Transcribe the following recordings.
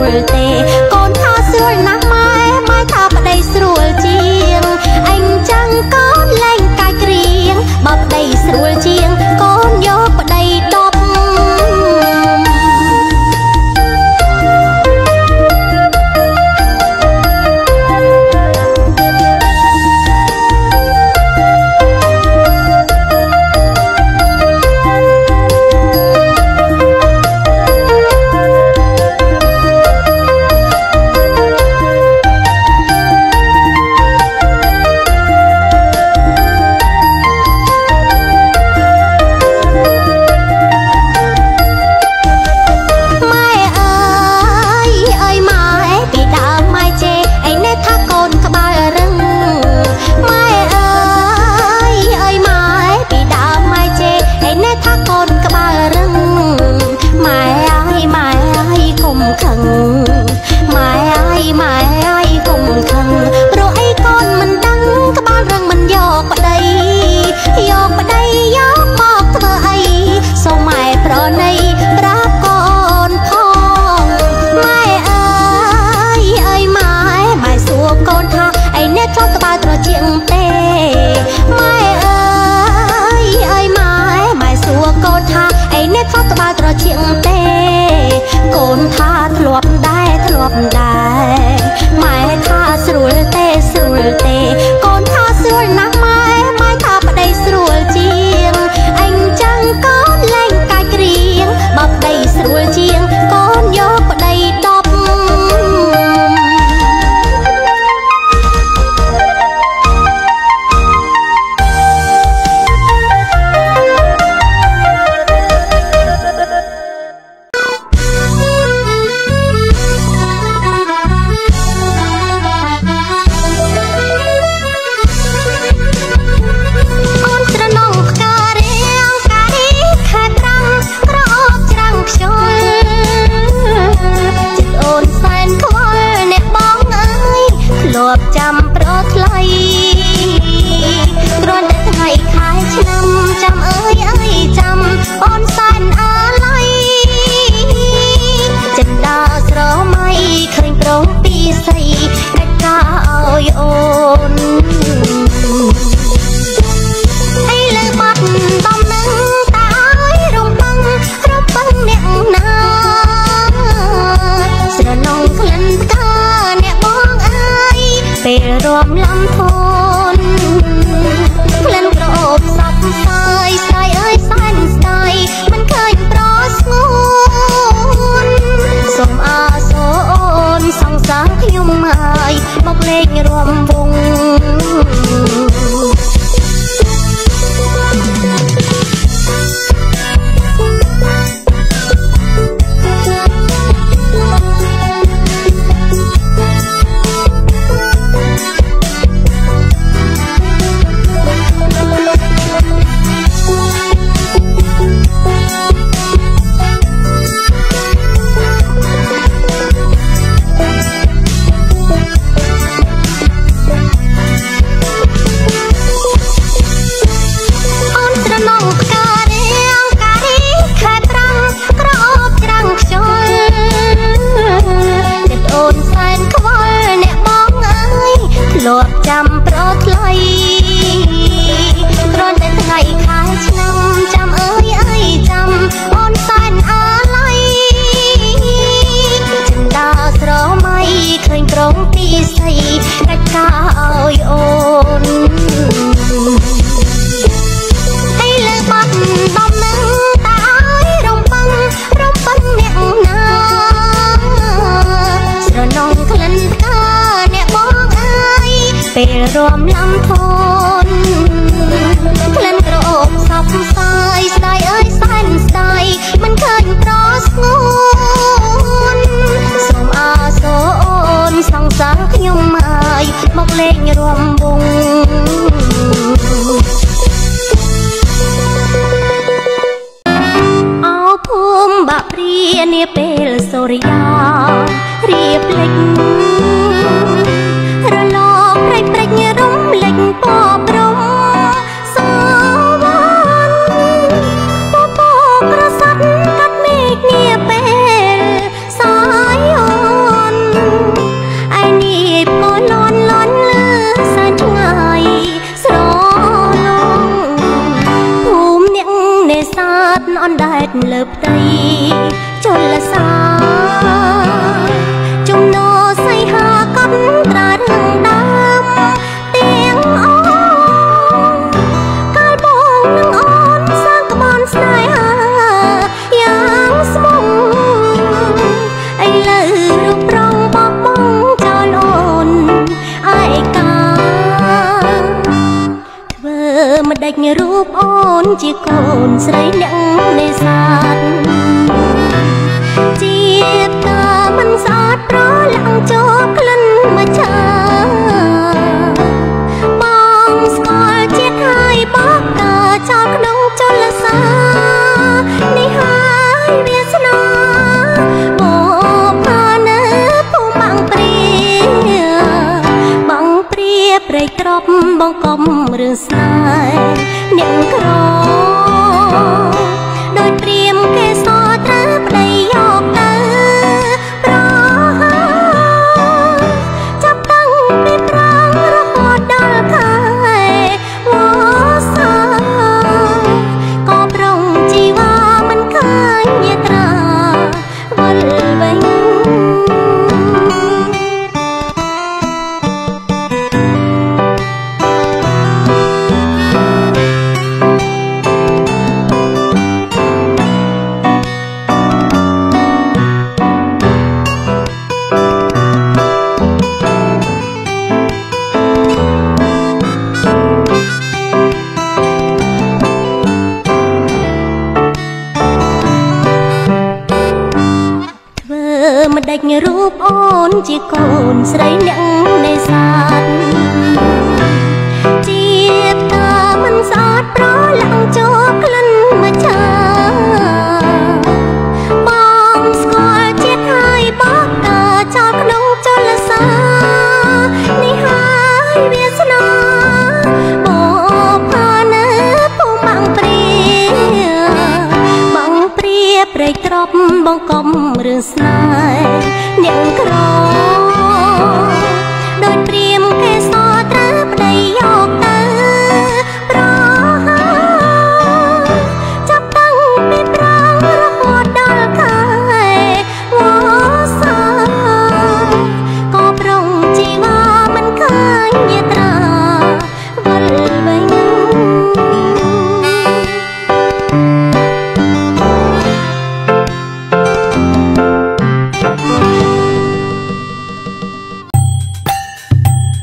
លទេកូនថាស្រួលណាស់ម៉ែម៉ែថាប្តីស្រួលជាងអញចឹងកូនលែងកាយក្រៀងបើប្តីស្រួលជាងកូនយកប្តីដប់ពេលរំលំធនក្លិនក្រអូបសពស្ដាយស្ដាយអើយសែនស្ដាយមិនឃើញប្រស្ងួនសូមអសូរអូនសង្សារខ្ញុំអើយមកលេងរំវងអោភូមិបាក់ព្រានាពេលសូរិយារៀបលេចរលកព្រៃព្រិចរំលេចពព្រំសាវ័នពពក្រសាត់កាត់មេឃនាពេលសាយអូនស្រីអ្នកនេសាទជាតាមិនស្អាតប្រឡាំងចូលក្លិនមកចាបងស្គាល់ជាតិហើយបកកាចោលក្នុងចលសានេះហើយវាស្នាមកផានៅភូមិបាំងព្រាបាំងព្រាព្រៃក្របបងកុំរឿងស្នេហ៍អ្នកក្រដោយព្រាមគេសត្រូវប្តីយកទៅប្រចាប់តាំងពីប្រាំងរហូតដល់ខែវស្សាក៏ប្រងជីវ៉ាមិនឃើញយាត្រាវិលវិញ មិនដេញរូបអូនជាកូនស្រីអ្នកនេសាទជាតាមិនស្អាតប្រឡាំងចូលក្លិនមកចាបងស្គាល់ជាតិហើយបកកាចោលក្នុងចលសានេះហើយវាស្នាបងផានៅភូមិបាំងព្រាបាំងព្រាព្រៃក្របបងកុំរឿងស្នេហ៍អ្នកក្រដោយព្រាមគេសត្រូវប្តីយកទៅប្រចាប់តាំងពីប្រាំងរហូតដល់ខែវស្សាក៏ប្រងជីវ៉ាមិនឃើញយាត្រាវិលវិញប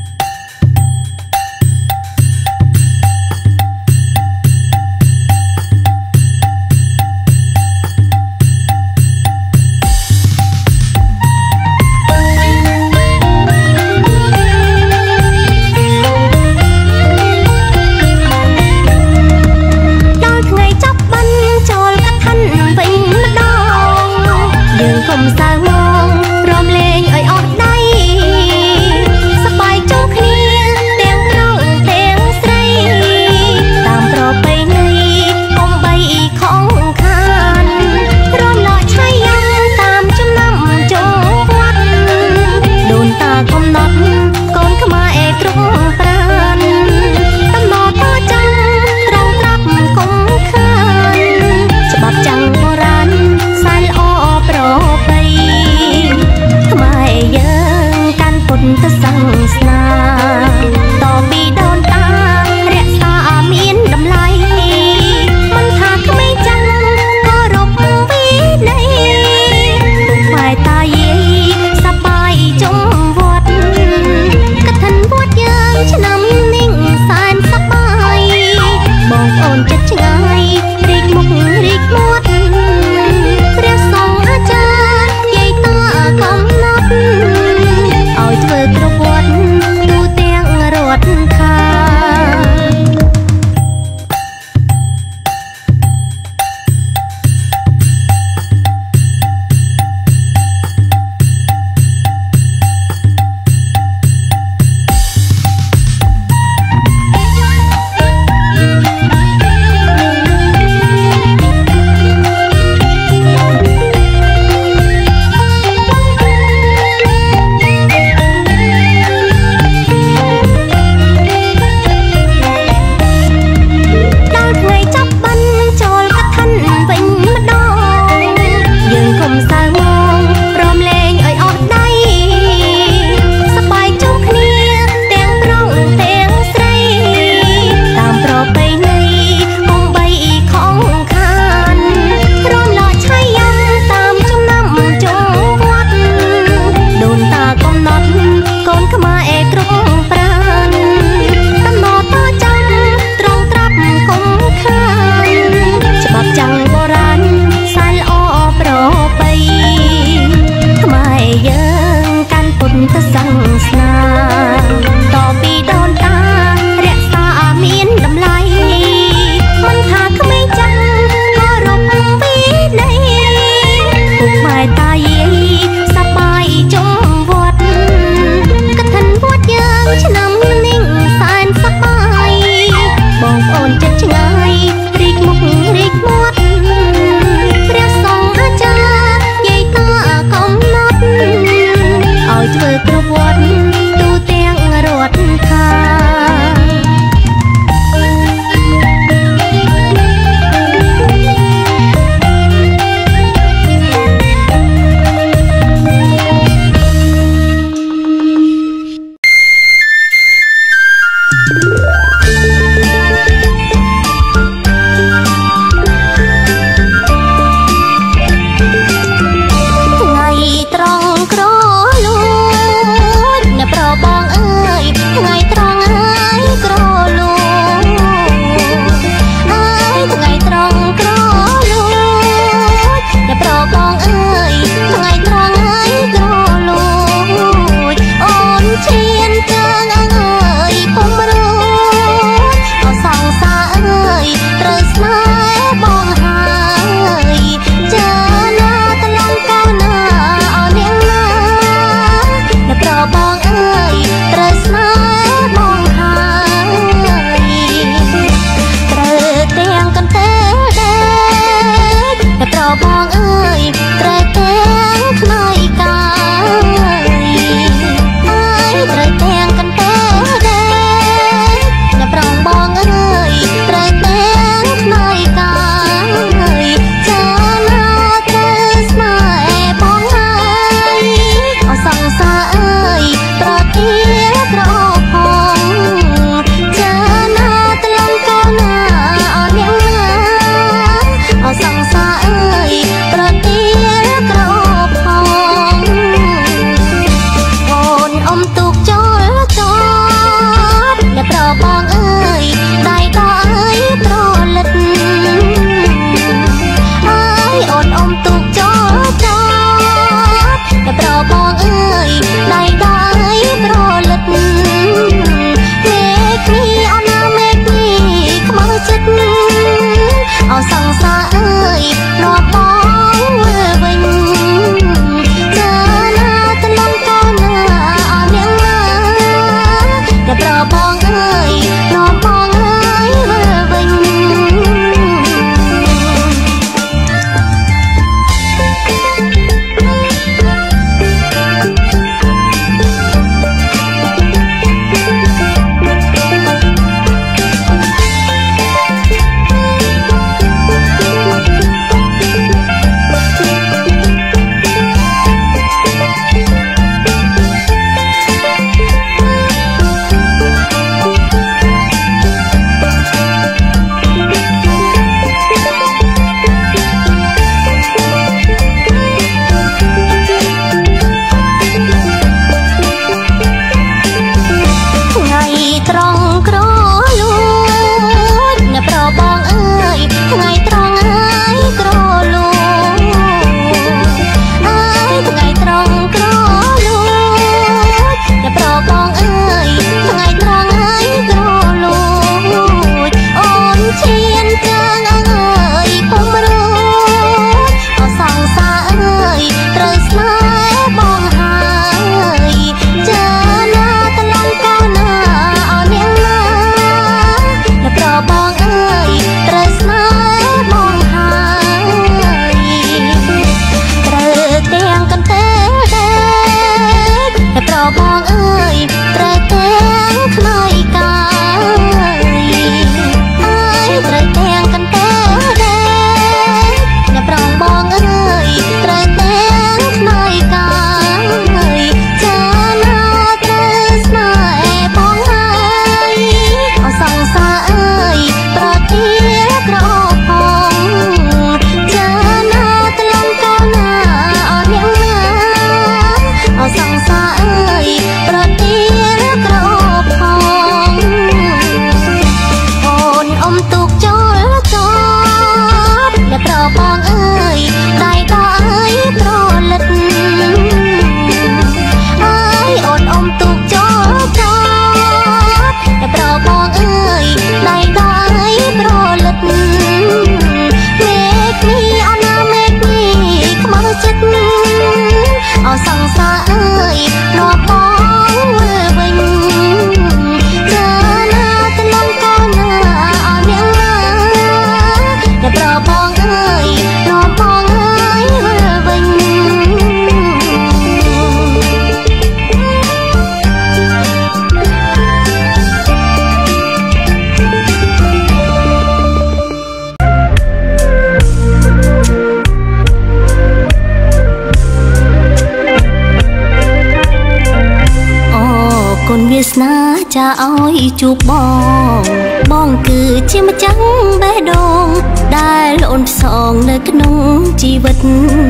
នវាសនាចាឲ្យជួបបងគឺជាម្ចាំងបេះដូងដែលអូនផ្សងនៅក្នុងជីវិត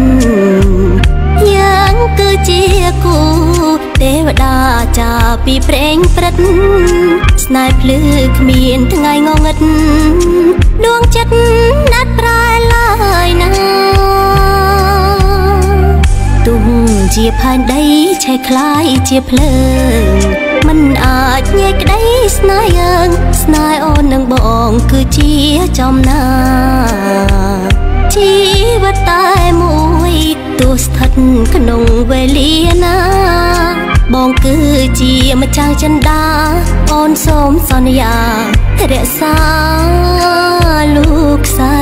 យ៉ាងគឺជាគូទេវតាចាពីព្រេងព្រឹកស្នេហ៍ភ្លឺគ្មានថ្ងៃងងឹតដួងចិត្តណាត់ប្រែឡើយណាទោះជាផែនដីឆេះคล้ายជាភ្លើងមិនអាចញែកក្តីស្នេហ៍យើងស្នេហ៍អូននឹងបងគឺជាចំណាជីវិតតែមួយទោះស្ថិតក្នុងវេលាណាបងគឺជាម្ចាស់ចិន្តាអូនសូមសន្យារក្សាលោកស្រី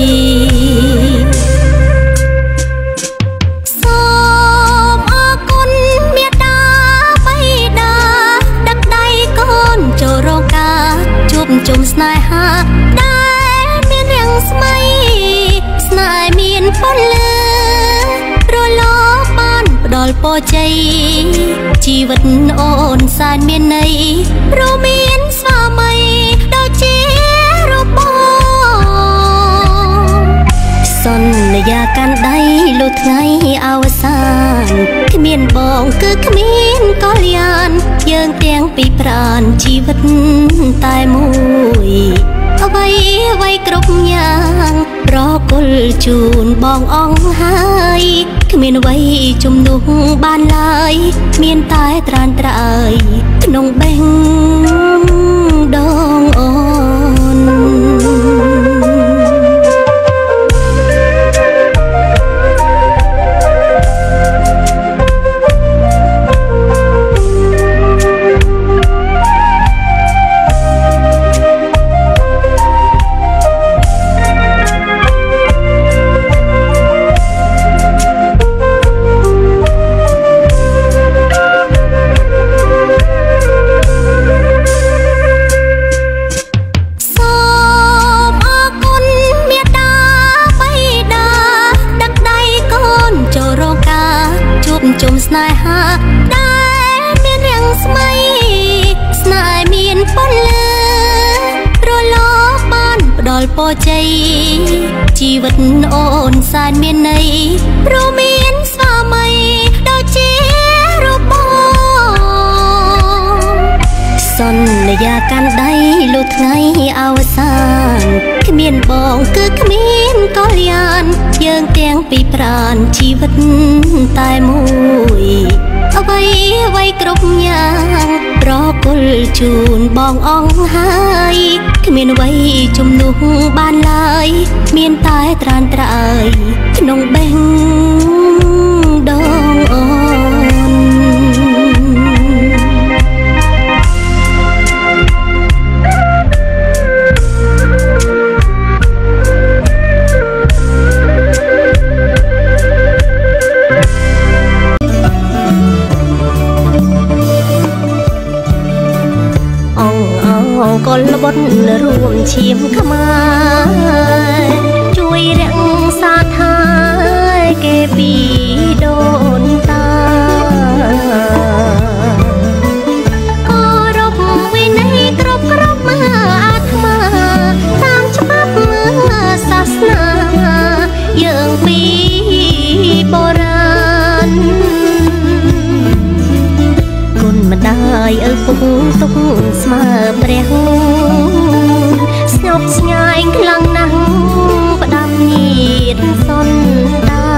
សូមអរគុណមេត្តាបិតាដឹកដៃកូនចូលរកការជួបជុំស្នេហាដែលមានរាំងស្មៃស្នេហ៍មានពលឺរលកបានផ្ដល់ពរជ័យជីវិតអូនសែនមានន័យរួមមានស្វាមីដូចជារបស់សន្យាកាន់ដៃលុះថ្ងៃអវសានគ្មានបងគឺគ្មានកល្យានយើងទាំងពីរប្រានជីវិតតែមួយអ្វីគ្រប់យ៉ាងប្រគល់ជូនបងអង្ហើយគ្មានអ្វីជំនួសបានឡើយមានតែត្រានត្រើយក្នុងបេះដងអូនជុំស្នេហាដែលមានរាំងស្មៃស្នេហ៍មានពលឺរលកបានផ្ដល់ពរជ័យជីវិតអូនសែនមានន័យរួមមានស្វាមីដូចជារបស់សន្យាកាន់ដៃលុះថ្ងៃអវសានគ្មានបងគឺគ្មានកល្យានយើងទាំងពីរប្រានជីវិតតែមួយអ្វីគ្រប់យ៉ាងប្រគល់ជូនបងអង្ហើយគ្មានអ្វីជំនួសបានឡើយមានតែត្រានត្រើយក្នុងបេះដងអូនកុលបុត្ររួមឈាមខ្មែរជួយរក្សាថែគេពីដូនតាគោរពវិន័យគ្រប់អាត្មាតាមច្បាប់សាសនាយើងពីបុរាណគុណម្ដាយឪពុកទុកស្មើព្រះស្ញប់ស្ញែងខ្លាំងណាស់ផ្ដាំញាតសន្តា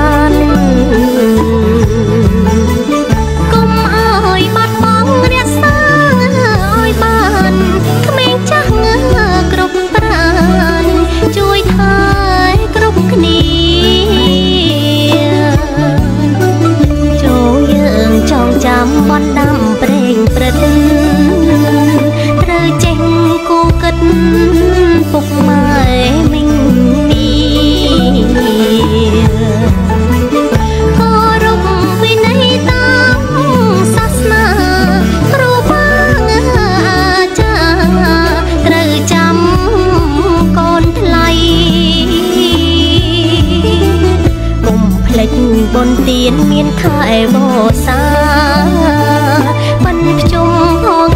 នកុំឲ្យបាត់បង់រក្សាឲ្យបានក្មេងចាស់គ្រប់ប្រានជួយថែគ្រប់គ្នាចូលយើងចងចាំបណ្ដាំព្រេងព្រឹកត្រូវចេះគូគិតពុកម៉ែមីងគោរពវិន័យតាមសាសនាគ្រូបាអាចារ្យត្រូវចាំកូនថ្លៃកុំភ្លេចបុណ្យទានមានខែវស្សាបិណ្ឌភ្ជុំ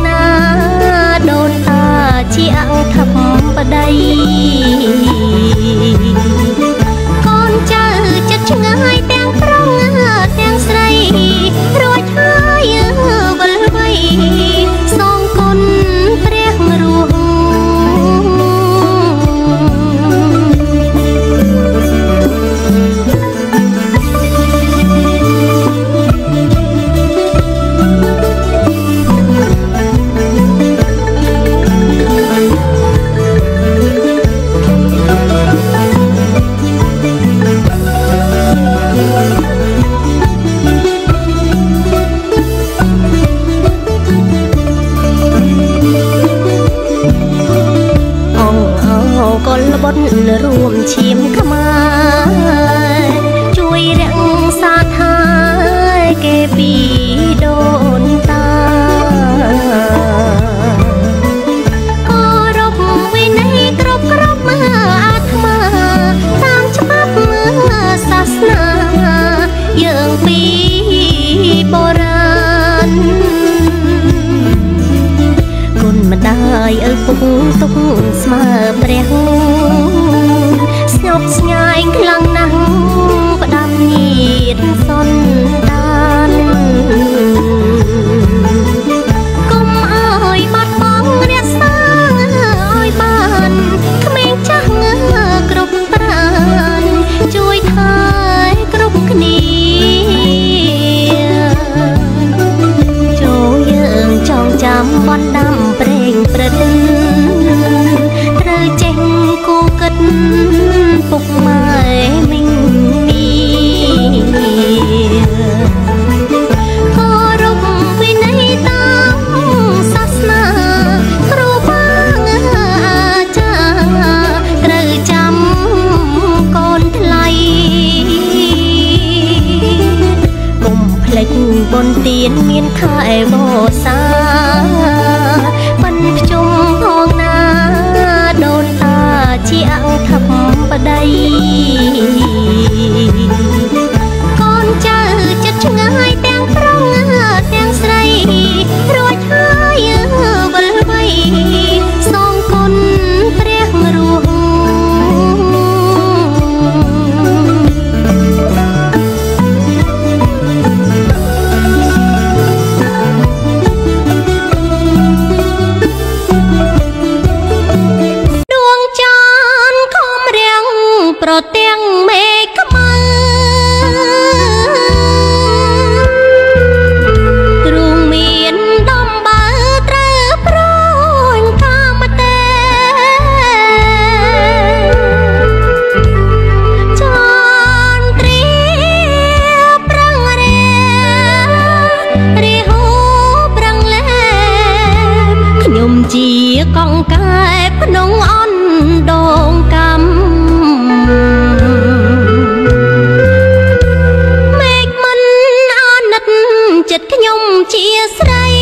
ពីដូនតាគោរពវិន័យគ្រប់មើលអាត្មាតាមច្បាប់មើលសាសនាយើងពីបុរាណគុណម្ដាយឪពុកទុកស្មើព្រះស្ញប់ស្ញែងខ្លាំងណាស់ផ្ដាំញាតសន្តានកុំឲ្យបាត់បង់រក្សាឲ្យបានក្មេងចាស់គ្រប់ប្រានជួយថែគ្រប់គ្នាចូលយើងចងចាំបណ្ដាំប្រេងប្រឌិនត្រូវចេះគូគិតពុកម៉ែមីងមីគោរពវិន័យតាមសាសនាគ្រូបាអាចារ្យត្រូវចាំកូនថ្លៃកុំភ្លេចបុណ្យទានមានខែវស្សាបិណ្ឌភ្ជុំផងណាដូនតាជាអង្គធម្មប្តីកូនចៅចិត្តឆ្ងាយទាំងប្រុងទាំងស្រីរួចហើយវិលវៃសងគុណព្រះរួងប្រទាំងមេឃខ្មៅទ្រូងមានដំបើត្រូវប្រញកាមទេចន្ទ្រីប្រឹងរាហូប្រឹងលែខ្ញុំជាកង្កែភ្នងអន់ដងកម្មមេឃមិនអាណិតចិត្តខ្ញុំជាស្រី